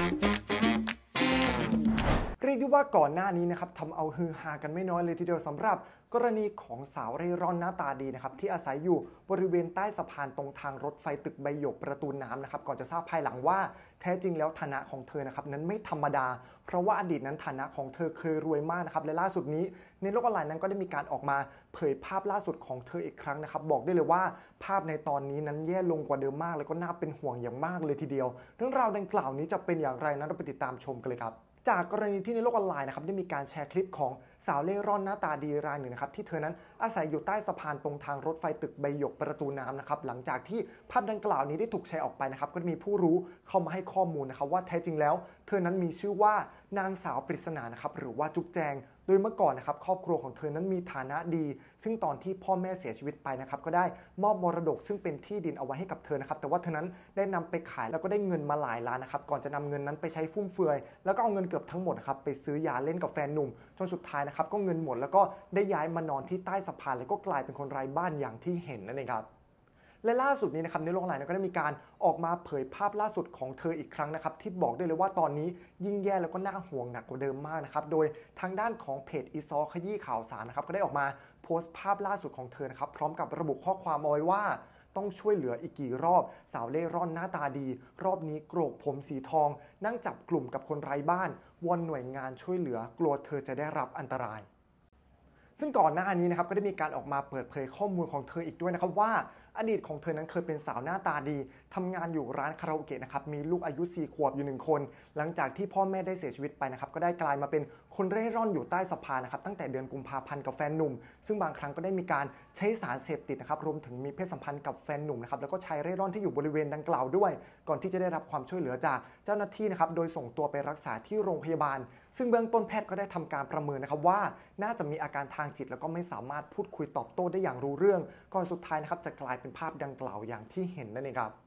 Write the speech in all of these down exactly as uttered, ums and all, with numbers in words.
เรียกได้ว่าก่อนหน้านี้นะครับทำเอาฮือฮากันไม่น้อยเลยทีเดียวสำหรับกรณีของสาวเร่ร่อนหน้าตาดีนะครับที่อาศัยอยู่บริเวณใต้สะพานตรงทางรถไฟตึกใบหยกประตูน้ำนะครับก่อนจะทราบภายหลังว่าแท้จริงแล้วฐานะของเธอนะครับนั้นไม่ธรรมดาเพราะว่าอดีตนั้นฐานะของเธอเคยรวยมากนะครับและล่าสุดนี้ในโลกออนไลน์นั้นก็ได้มีการออกมาเผยภาพล่าสุดของเธออีกครั้งนะครับบอกได้เลยว่าภาพในตอนนี้นั้นแย่ลงกว่าเดิมมากและก็น่าเป็นห่วงอย่างมากเลยทีเดียวเรื่องราวดังกล่าวนี้จะเป็นอย่างไรนั้นเราไปติดตามชมกันเลยครับจากกรณีที่ในโลกออนไลน์นะครับได้มีการแชร์คลิปของสาวเล่ร่อนหน้าตาดีรายหนึ่งนะครับที่เธอนั้นอาศัยอยู่ใต้สะพานตรงทางรถไฟตึกใบหยกประตูน้ำนะครับหลังจากที่ภาพดังกล่าวนี้ได้ถูกแชร์ออกไปนะครับก็มีผู้รู้เข้ามาให้ข้อมูลนะครับว่าแท้จริงแล้วเธอนั้นมีชื่อว่านางสาวปริศนานะครับหรือว่าจุ๊บแจงโดยเมื่อก่อนนะครับครอบครัวของเธอนั้นมีฐานะดีซึ่งตอนที่พ่อแม่เสียชีวิตไปนะครับก็ได้มอบมรดกซึ่งเป็นที่ดินเอาไว้ให้กับเธอนะครับแต่ว่าเธอนั้นได้นำไปขายแล้วก็ได้เงินมาหลายล้านนะครับก่อนจะนำเงินนั้นไปใช้ฟุ่มเฟือยแล้วก็เอาเงินเกือบทั้งหมดครับไปซื้อยาเล่นกับแฟนหนุ่มจนสุดท้ายนะครับก็เงินหมดแล้วก็ได้ย้ายมานอนที่ใต้สะพานแล้วก็กลายเป็นคนไร้บ้านอย่างที่เห็นนั่นเองครับและล่าสุดนี้นะครับในโลกออนไลน์ก็ได้มีการออกมาเผยภาพล่าสุดของเธออีกครั้งนะครับที่บอกได้เลยว่าตอนนี้ยิ่งแย่แล้วก็น่าห่วงหนักกว่าเดิมมากนะครับโดยทางด้านของเพจอีซอขยี้ข่าวสารนะครับก็ได้ออกมาโพสต์ภาพล่าสุดของเธอนะครับพร้อมกับระบุข้อความเอาไว้ว่าต้องช่วยเหลืออีกกี่รอบสาวเล่ร่อนหน้าตาดีรอบนี้โกรกผมสีทองนั่งจับกลุ่มกับคนไร้บ้านวอนหน่วยงานช่วยเหลือกลัวเธอจะได้รับอันตรายซึ่งก่อนหน้านี้นะครับก็ได้มีการออกมาเปิดเผยข้อมูลของเธออีกด้วยนะครับว่าอดีตของเธอนั้นเคยเป็นสาวหน้าตาดีทำงานอยู่ร้านคาราโอเกะนะครับมีลูกอายุสี่ขวบอยู่หนึ่งคนหลังจากที่พ่อแม่ได้เสียชีวิตไปนะครับก็ได้กลายมาเป็นคนเร่ร่อนอยู่ใต้สะพานนะครับตั้งแต่เดือนกุมภาพันธ์กับแฟนหนุ่มซึ่งบางครั้งก็ได้มีการใช้สารเสพติดนะครับรวมถึงมีเพศสัมพันธ์กับแฟนหนุ่มนะครับแล้วก็ชายเร่ร่อนที่อยู่บริเวณดังกล่าวด้วยก่อนที่จะได้รับความช่วยเหลือจากเจ้าหน้าที่นะครับโดยส่งตัวไปรักษาที่โรงพยาบาลซึ่งเบื้องต้นแพทย์ก็ได้ทำการประเมินนะครับว่าน่าจะมีอาการทางจิตแล้วก็ไม่สามารถพูดคุยตอบโต้ได้อย่างรู้เรื่องก่อนสุดท้ายนะครับจะกลายเป็นภาพดังกล่าวอย่างที่เห็นนั่นเองครับ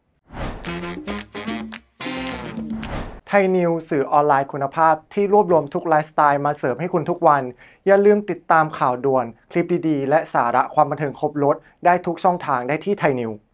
ไทยนิวสื่อออนไลน์คุณภาพที่รวบรวมทุกไลฟ์สไตล์มาเสิร์ฟให้คุณทุกวันอย่าลืมติดตามข่าวด่วนคลิปดีๆและสาระความบันเทิงครบรสได้ทุกช่องทางได้ที่ไทยนิว